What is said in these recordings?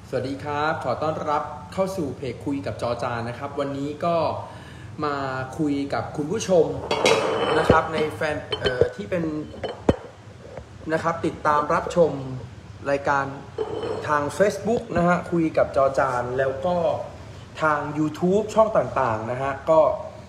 สวัสดีครับขอต้อนรับเข้าสู่เพจคุยกับจอจานนะครับวันนี้ก็มาคุยกับคุณผู้ชมนะครับในแฟนที่เป็นนะครับติดตามรับชมรายการทาง Facebook นะฮะคุยกับจอจานแล้วก็ทาง YouTube ช่องต่างๆนะฮะก็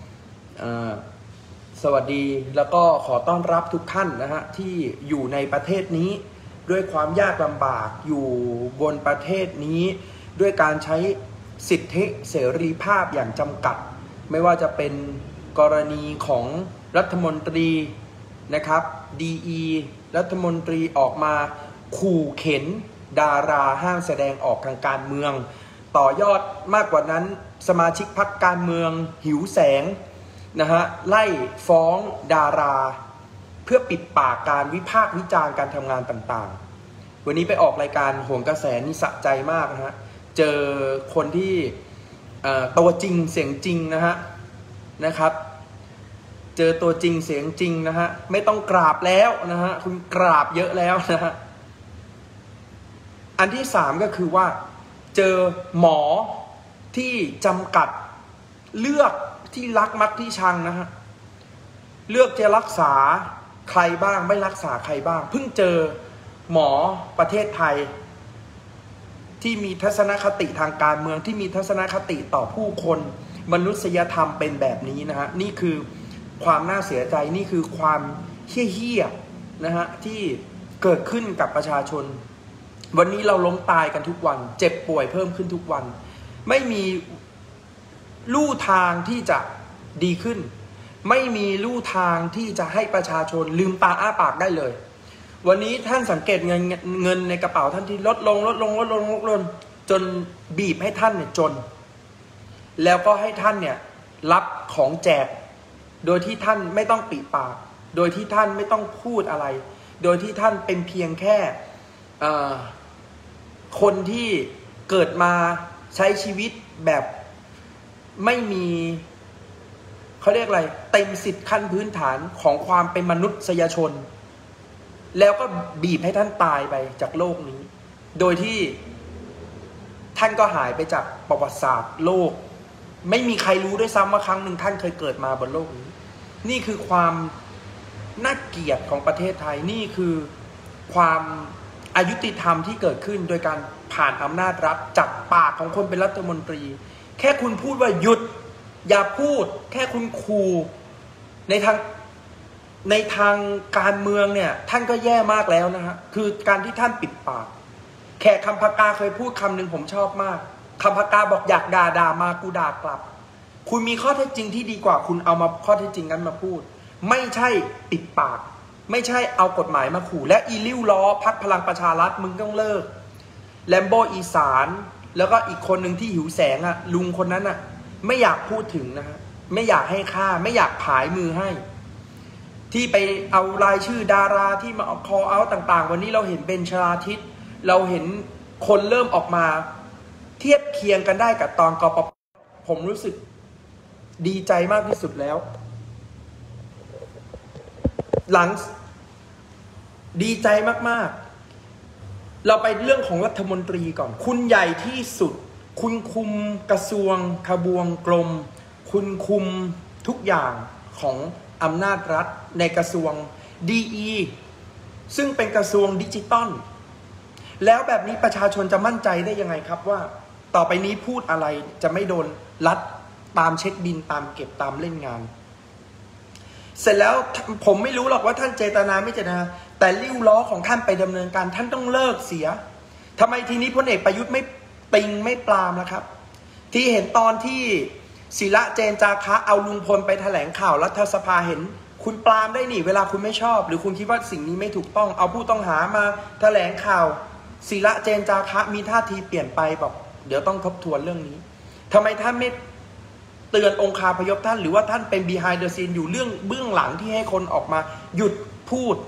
สวัสดีแล้วก็ขอต้อนรับทุกท่านนะฮะที่อยู่ในประเทศนี้ด้วยความยากลำบากอยู่บนประเทศนี้ด้วยการใช้สิทธิเสรีภาพอย่างจำกัดไม่ว่าจะเป็นกรณีของรัฐมนตรีนะครับดีรัฐมนตรีออกมาขู่เข็นดาราห้ามแสดงออกทางการเมืองต่อยอดมากกว่านั้นสมาชิกพรรคการเมืองหิวแสงนะฮะไล่ฟ้องดาราเพื่อปิดปากการวิพากษ์วิจารณ์การทำงานต่างๆวันนี้ไปออกรายการโหนกระแสนี่สะใจมากนะฮะเจอคนที่ตัวจริงเสียงจริงนะครับเจอตัวจริงเสียงจริงนะฮะไม่ต้องกราบแล้วนะฮะคุณกราบเยอะแล้วนะฮะอันที่สามก็คือว่าเจอหมอที่จำกัดเลือกที่รักมักที่ชังนะฮะเลือกจะรักษาใครบ้างไม่รักษาใครบ้างเพิ่งเจอหมอประเทศไทยที่มีทัศนคติทางการเมืองที่มีทัศนคติต่อผู้คนมนุษยธรรมเป็นแบบนี้นะฮะนี่คือความน่าเสียใจนี่คือความเหี้ยๆนะฮะที่เกิดขึ้นกับประชาชนวันนี้เราล้มตายกันทุกวันเจ็บป่วยเพิ่มขึ้นทุกวันไม่มีลู่ทางที่จะดีขึ้นไม่มีลู่ทางที่จะให้ประชาชนลืมตาอ้าปากได้เลยวันนี้ท่านสังเกตเงินในกระเป๋าท่านที่ลดลงจนบีบให้ท่านเนี่ยจนแล้วก็ให้ท่านเนี่ยรับของแจกโดยที่ท่านไม่ต้องปิปากโดยที่ท่านไม่ต้องพูดอะไรโดยที่ท่านเป็นเพียงแค่คนที่เกิดมาใช้ชีวิตแบบไม่มีเขาเรียกอะไรเต็มสิทธิ์ขั้นพื้นฐานของความเป็นมนุษยชนแล้วก็บีบให้ท่านตายไปจากโลกนี้โดยที่ท่านก็หายไปจากประวัติศาสตร์โลกไม่มีใครรู้ด้วยซ้ำว่าครั้งหนึ่งท่านเคยเกิดมาบนโลกนี้นี่คือความน่าเกลียดของประเทศไทยนี่คือความอายุติธรรมที่เกิดขึ้นโดยการผ่านอำนาจรัฐจากปากของคนเป็นรัฐมนตรีแค่คุณพูดว่าหยุดอย่าพูดแค่คุณขู่ในทางการเมืองเนี่ยท่านก็แย่มากแล้วนะฮะคือการที่ท่านปิดปากแขกคำพกาเคยพูดคำหนึ่งผมชอบมากคำพกาบอกอยากด่ามากูด่ากลับคุณมีข้อเท็จจริงที่ดีกว่าคุณเอามาข้อเท็จจริงนั้นมาพูดไม่ใช่ปิดปากไม่ใช่เอากฎหมายมาขู่และอีลิ้วล้อพรรคพลังประชารัฐมึงต้องเลิกแลมโบอีสานแล้วก็อีกคนหนึ่งที่หิวแสงอ่ะลุงคนนั้นอ่ะไม่อยากพูดถึงนะฮะไม่อยากให้ค่าไม่อยากผายมือให้ที่ไปเอารายชื่อดาราที่มาคอเอาต่างๆวันนี้เราเห็นเบนชลาทิศเราเห็นคนเริ่มออกมาเทียบเคียงกันได้กับตอนกปป.ผมรู้สึกดีใจมากที่สุดแล้วหลังดีใจมากๆเราไปเรื่องของรัฐมนตรีก่อนคุณใหญ่ที่สุดคุณคุมกระทรวงทบวงกรมคุณคุมทุกอย่างของอำนาจรัฐในกระทรวงดีซึ่งเป็นกระทรวงดิจิตอลแล้วแบบนี้ประชาชนจะมั่นใจได้ยังไงครับว่าต่อไปนี้พูดอะไรจะไม่โดนรัฐตามเช็คบินตามเก็บตามเล่นงานเสร็จแล้วผมไม่รู้หรอกว่าท่านเจตนาไม่เจตนาแต่ลิ้วล้อของท่านไปดำเนินการท่านต้องเลิกเสียทำไมทีนี้พลเอกประยุทธ์ไม่ติงไม่ปรามนะครับที่เห็นตอนที่ศิระเจนจาคะเอาลุงพลไปแถลงข่าวรัฐสภาเห็นคุณปรามได้นี่เวลาคุณไม่ชอบหรือคุณคิดว่าสิ่งนี้ไม่ถูกต้องเอาผู้ต้องหามาแถลงข่าวศิระเจนจาคะมีท่าทีเปลี่ยนไปบอกเดี๋ยวต้องทบทวนเรื่องนี้ทำไมท่านไม่เตือนองคาพยพท่านหรือว่าท่านเป็น behind the scene อยู่เรื่องเบื้องหลังที่ให้คนออกมาหยุดพูด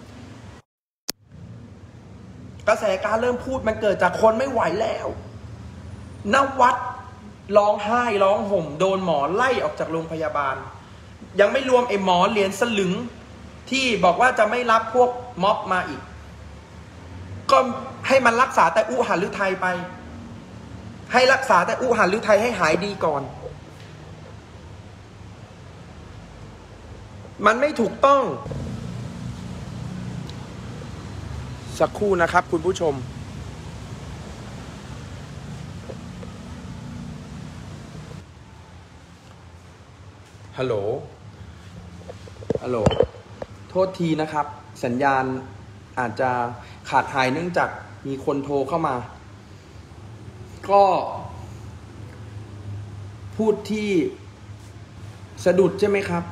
กระแสการเริ่มพูดมันเกิดจากคนไม่ไหวแล้วนวัดร้องไห้ร้องห่มโดนหมอไล่ออกจากโรงพยาบาลยังไม่รวมไอ้หมอเหรียญสลึงที่บอกว่าจะไม่รับพวกม็อบมาอีกก็ให้มันรักษาแต่อุหฤทัยไปให้รักษาแต่อุหันหรือไทยให้หายดีก่อนมันไม่ถูกต้องสักครู่นะครับคุณผู้ชมฮัลโหลโทษทีนะครับสัญญาณอาจจะขาดหายเนื่องจากมีคนโทรเข้ามาก็พูดที่สะดุดใช่ไหมครับ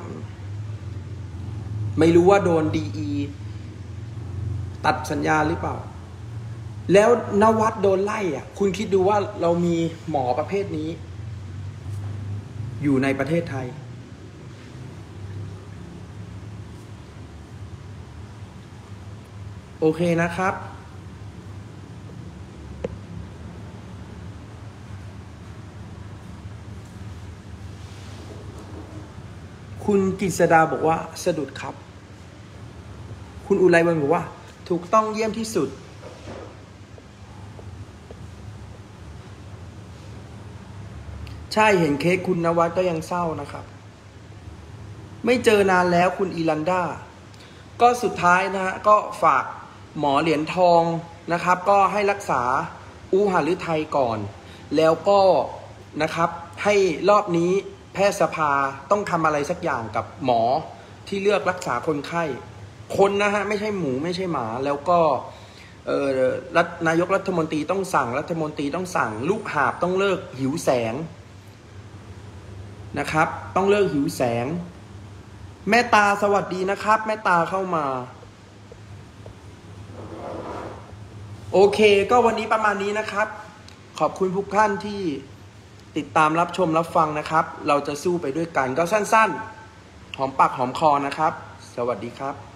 ไม่รู้ว่าโดนDEตัดสัญญาหรือเปล่าแล้วนวัดโดนไล่อ่ะคุณคิดดูว่าเรามีหมอประเภทนี้อยู่ในประเทศไทยโอเคนะครับคุณกฤษดาบอกว่าสะดุดครับคุณอุไรวันบอกว่าถูกต้องเยี่ยมที่สุดใช่เห็นเค้กคุณนวัดก็ยังเศร้านะครับไม่เจอนานแล้วคุณอีลันดาก็สุดท้ายนะฮะก็ฝากหมอเหรียญทองนะครับก็ให้รักษาอูหฤทัยก่อนแล้วก็นะครับให้รอบนี้แพทยสภาต้องทำอะไรสักอย่างกับหมอที่เลือกรักษาคนไข้คนนะฮะไม่ใช่หมูไม่ใช่หมาแล้วก็นายกรัฐมนตรีต้องสั่งรัฐมนตรีต้องสั่งลูกหาบต้องเลิกหิวแสงนะครับต้องเลิกหิวแสงแม่ตาสวัสดีนะครับแม่ตาเข้ามาโอเคก็วันนี้ประมาณนี้นะครับขอบคุณทุกท่านที่ติดตามรับชมรับฟังนะครับเราจะสู้ไปด้วยกันก็สั้นๆหอมปากหอมคอนะครับสวัสดีครับ